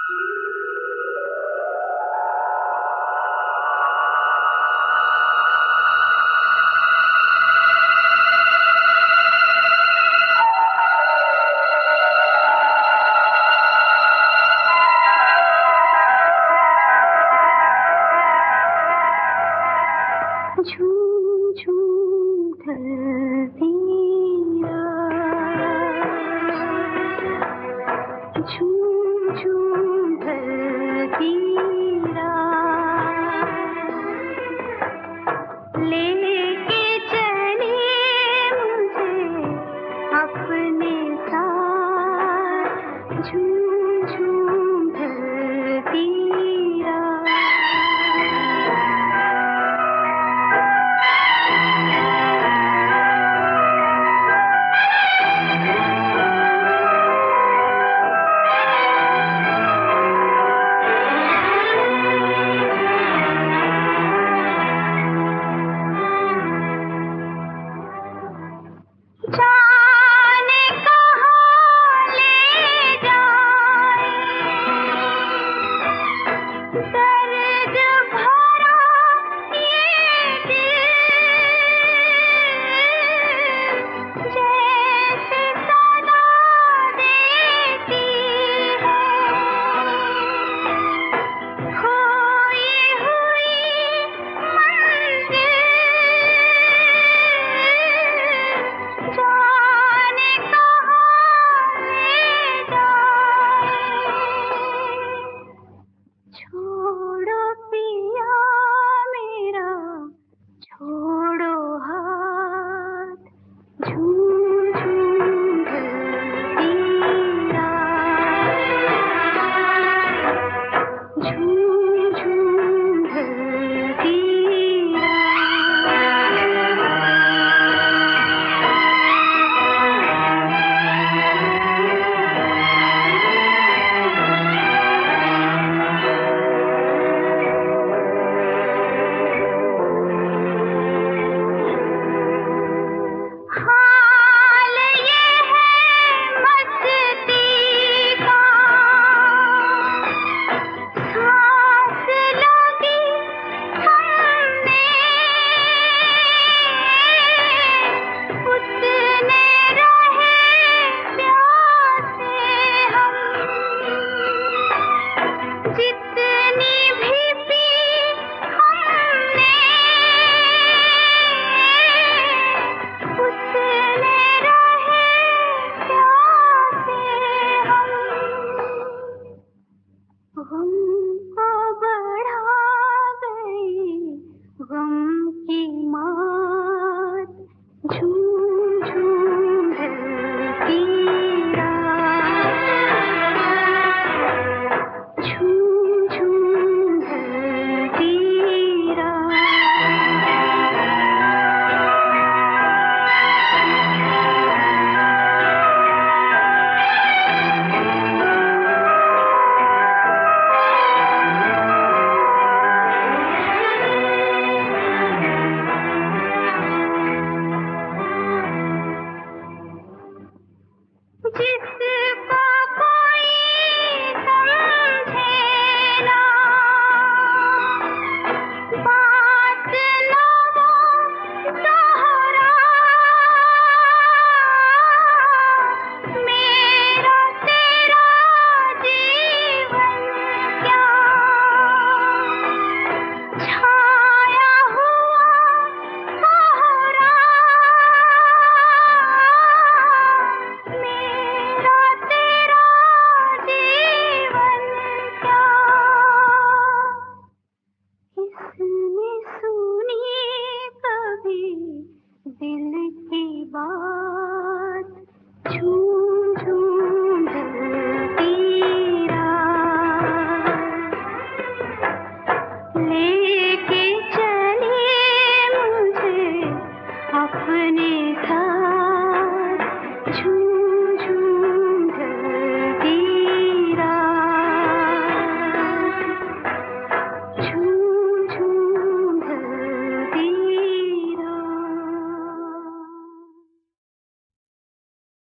झूम झूम ढलती रात, झूम झूम ढलती रात, लेके चले मुझे अपने साथ, झूम झूम ढलती रात। जाने कहाँ ले जाए दर्द भरा ये दिल, जैसे सदा देती है खोई हुई मंजिल। जाने कहाँ ले जाए, छोड़ो पिया मेरा, छोड़ो हाथ, झूम झूम ढलती रात, झूम झूम ढलती हाल ये है मस्ती का, सांस लगी थमने, उतने रहे प्यासे हम, जितनी भी पी हमने, उतने रहे प्यासे हम। गम को बढ़ा गई गम की मात, झूम झूम ढलती रात, झूम झूम ढलती रात। जिसको कोई समझे ना, बात ना वो दोहरा, मेरा तेरा जीवन क्या छाया हुआ कोहरा, मेरा तेरा जीवन क्या। इसने सुनी कभी दिल की बात, झूठ